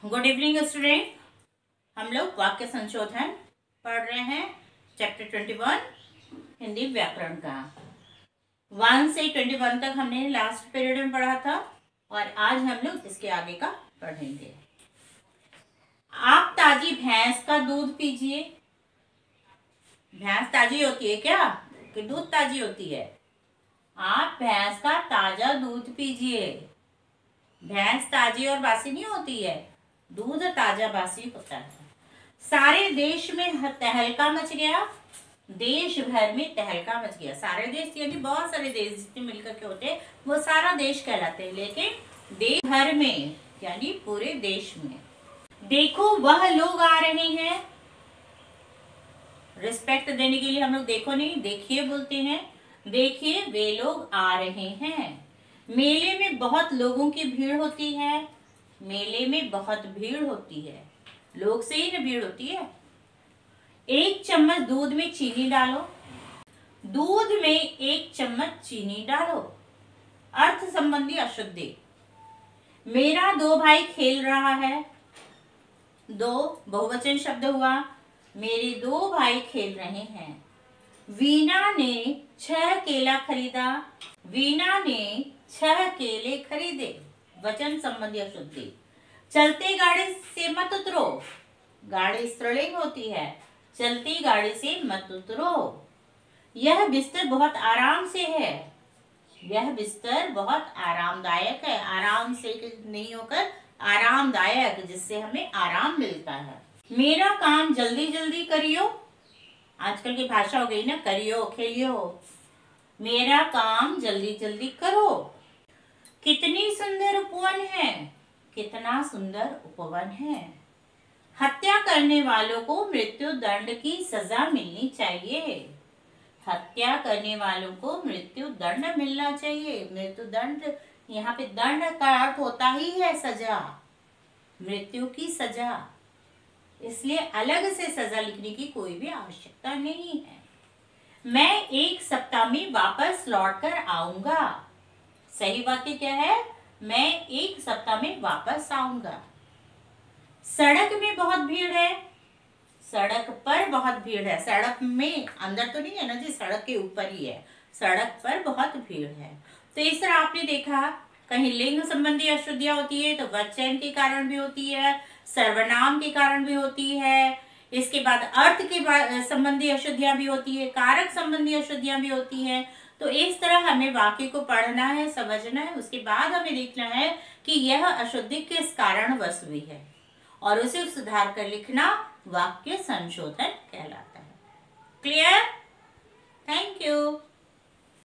Good evening student. हम लोग वाक्य संशोधन पढ़ रहे हैं चैप्टर 21 हिंदी व्याकरण का। 1 से 21 तक हमने लास्ट पीरियड में पढ़ा था और आज हम लोग इसके आगे का पढ़ेंगे। आप ताजी भैंस का दूध पीजिए। भैंस ताजी होती है क्या कि दूध ताजी होती है? आप भैंस का ताजा दूध पीजिए। भैंस ताजी और बासी नहीं होती है, दूध ताजा बासी होता है। सारे देश में तहलका मच गया। देश भर में तहलका मच गया। सारे देश यानी बहुत सारे देश जितने मिलकर के होते हैं वो सारा देश कहलाते हैं, लेकिन देश भर में यानी पूरे देश में। देखो वह लोग आ रहे हैं। रिस्पेक्ट देने के लिए हम लोग देखो नहीं देखिए बोलते हैं। देखिए वे लोग आ रहे हैं। मेले में बहुत लोगों की भीड़ होती है। मेले में बहुत भीड़ होती है। लोग से ही ना भीड़ होती है। एक चम्मच दूध में चीनी डालो। दूध में एक चम्मच चीनी डालो। अर्थ संबंधी अशुद्धि। मेरा दो भाई खेल रहा है। दो बहुवचन शब्द हुआ। मेरे दो भाई खेल रहे हैं। वीना ने 6 केला खरीदा। वीना ने 6 केले खरीदे। वचन संबंधी अशुद्धि। चलती गाड़ी से मत उतरो। गाड़ी स्त्रीलिंग होती है। चलती गाड़ी से मत उतरो। यह बिस्तर बहुत आराम से है। यह बिस्तर बहुत आरामदायक है। आराम से नहीं होकर आरामदायक, जिससे हमें आराम मिलता है। मेरा काम जल्दी जल्दी करियो। आजकल की भाषा हो गई ना, करियो खेलियो। मेरा काम जल्दी जल्दी करो। कितनी सुंदर उपवन है। कितना सुंदर उपवन है। हत्या करने वालों को मृत्यु दंड की सजा मिलनी चाहिए। हत्या करने वालों को मृत्यु दंड मिलना चाहिए। मृत्यु दंड, यहाँ पे दंड का अर्थ होता ही है सजा, मृत्यु की सजा। इसलिए अलग से सजा लिखने की कोई भी आवश्यकता नहीं है। मैं 1 सप्ताह में वापस लौट कर आऊंगा। सही वाक्य क्या है? मैं 1 सप्ताह में वापस आऊंगा। सड़क में बहुत भीड़ है। सड़क पर बहुत भीड़ है। सड़क में अंदर तो नहीं है ना जी, सड़क के ऊपर ही है। सड़क पर बहुत भीड़ है। तो इस तरह आपने देखा, कहीं लिंग संबंधी अशुद्धियां होती है तो वचन के कारण भी होती है, सर्वनाम के कारण भी होती है। इसके बाद अर्थ के संबंधी अशुद्धियां भी होती है, कारक संबंधी अशुद्धियां भी होती है। तो इस तरह हमें वाक्य को पढ़ना है, समझना है। उसके बाद हमें देखना है कि यह अशुद्धि किस कारणवश हुई है और उसे सुधार कर लिखना वाक्य संशोधन कहलाता है। क्लियर?